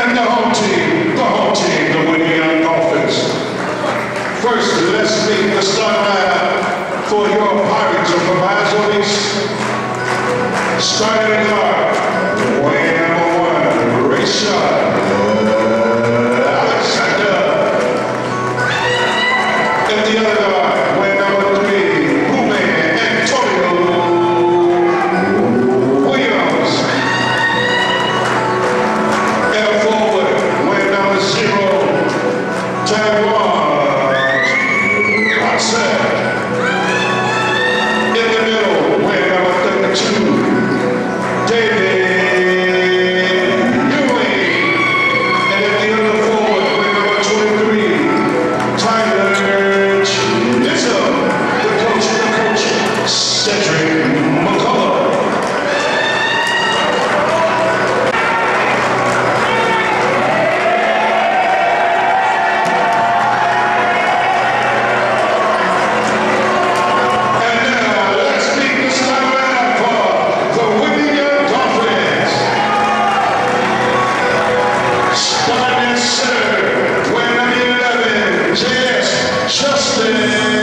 And the home team, the Whitney Young Dolphins. First, let's meet the starter for your Pirates of Proviso East. Starting guard, way number 1, great shot. The other guard, way number 3, Boomman Antonio Williams. And forward, way number 0, Taiwan Watson. In the middle, way number 32, David Ewing. And at the other forward, way number 23, Tyler Cedric McCullough. And now let's meet the starter for the Whitney Young Dolphins. Starting at center, way number 11, Justin.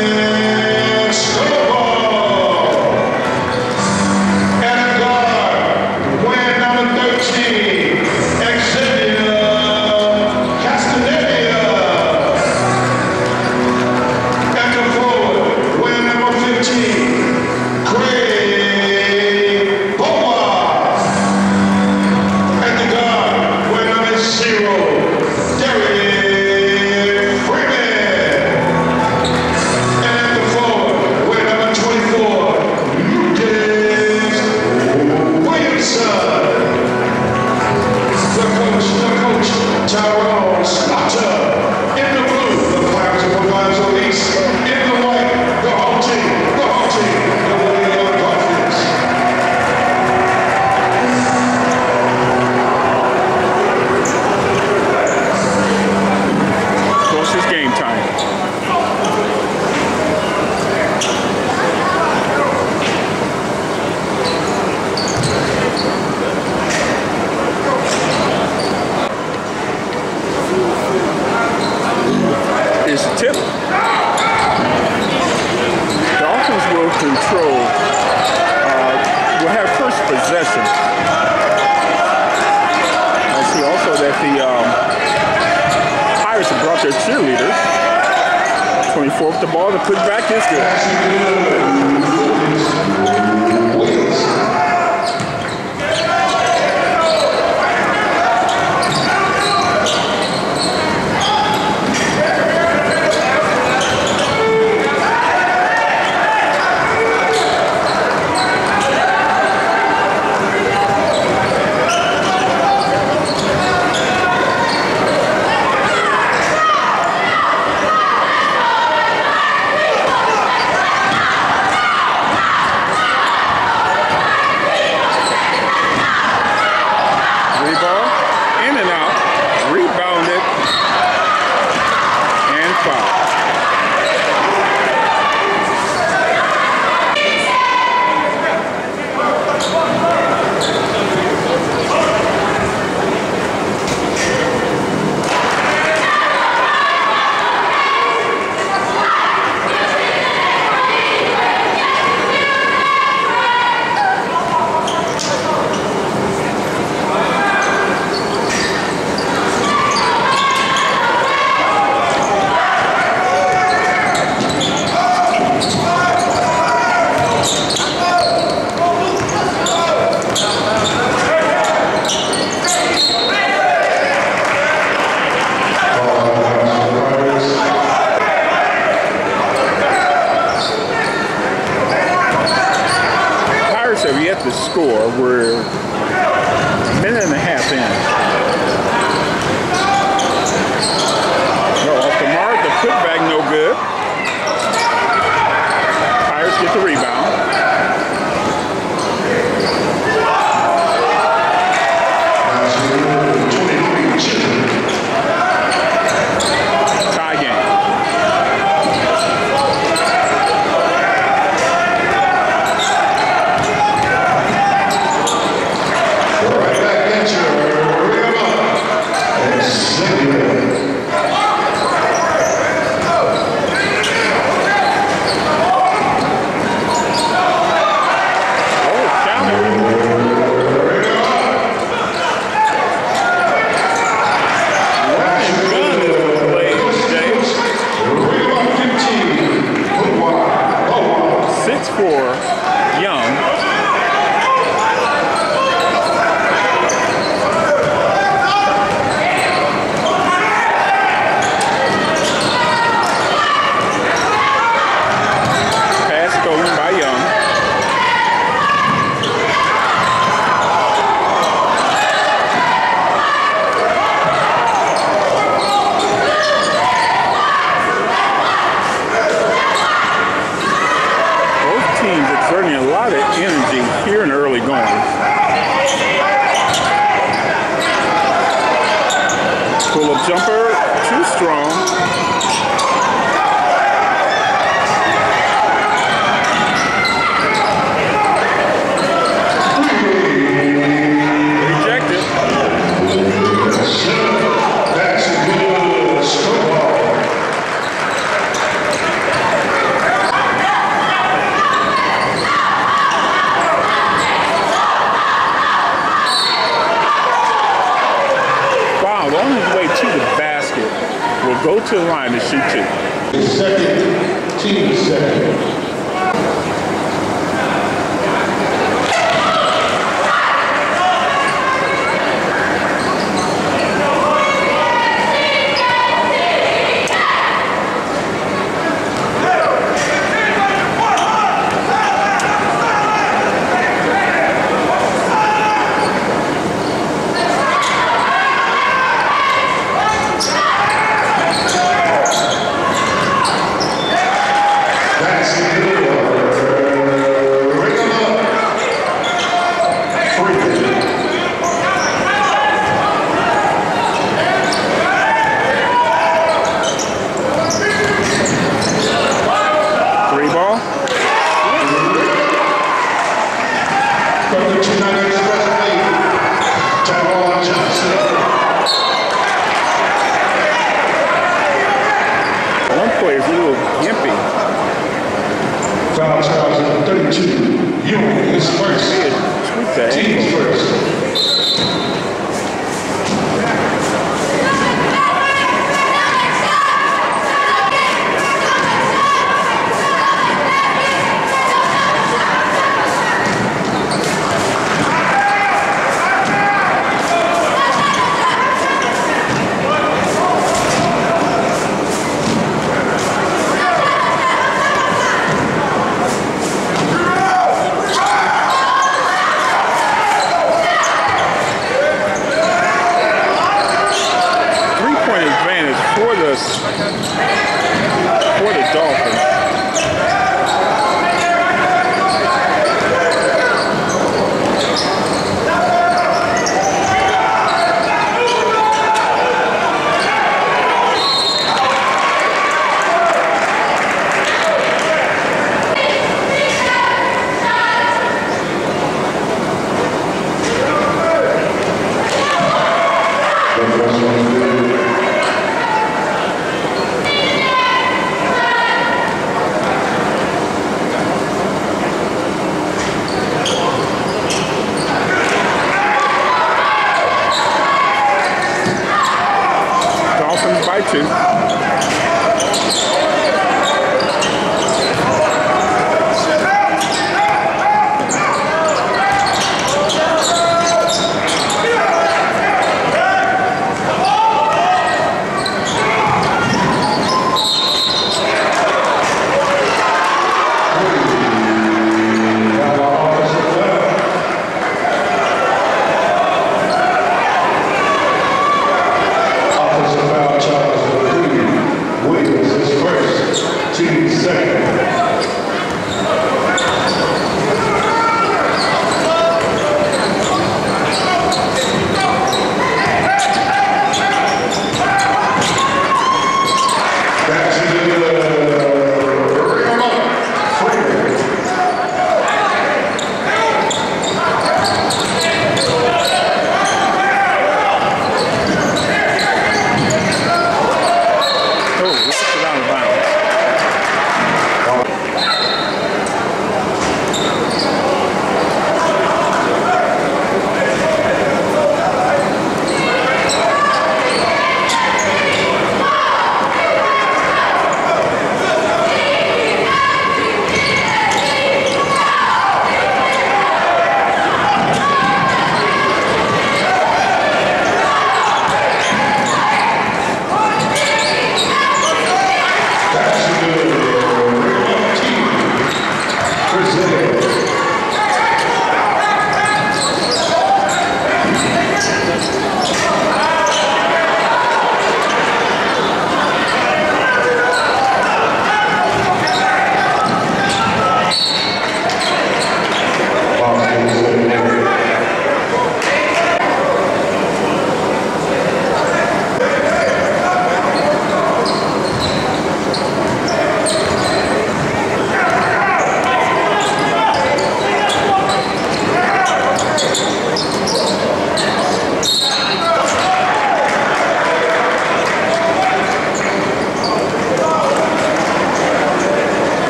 The ball, the putback is good. Pull-up jumper, too strong. Rejected. That's a good stroke ball. Wow, on his way to the basket will go to the line to shoot two. Second, team second. Foul charge at 32. Ewing is first. Team's first. For the Dolphins. By two. Offensive foul charge.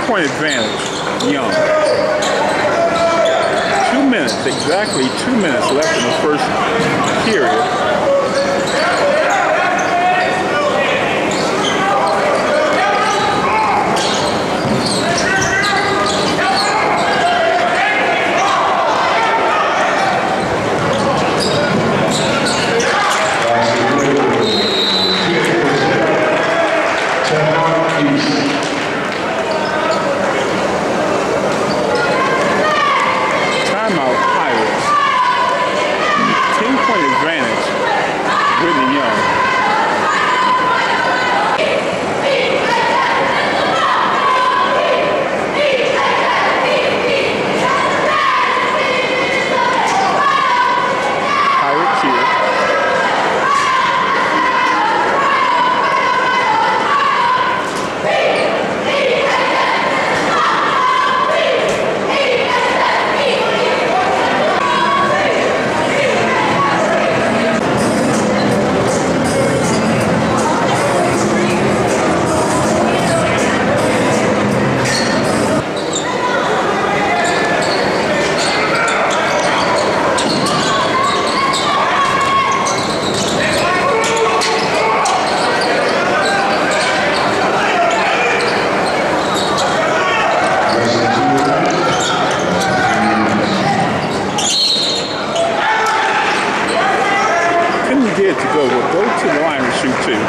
10-point advantage, Young. 2 minutes, exactly 2 minutes left in the first period. Timeout Pirates. 10-point advantage, Whitney Young. Pirates here. To go. We'll go to the line and shoot two.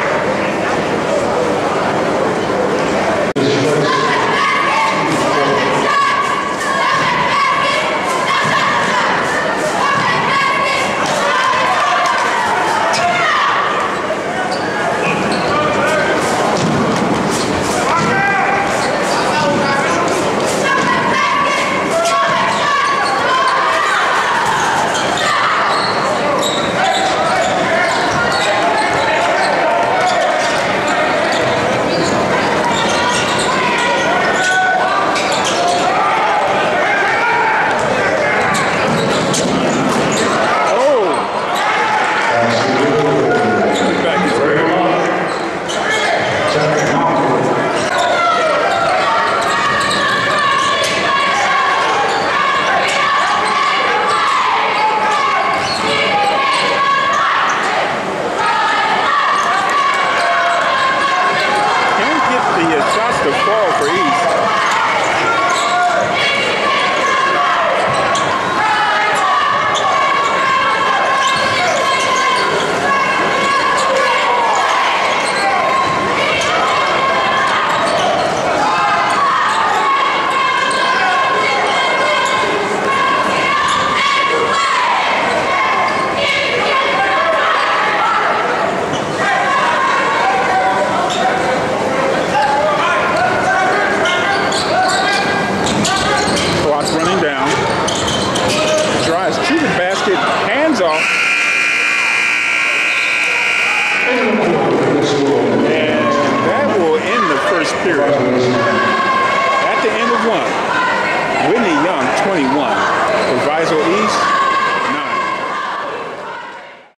period. At the end of one, Whitney Young, 21, provided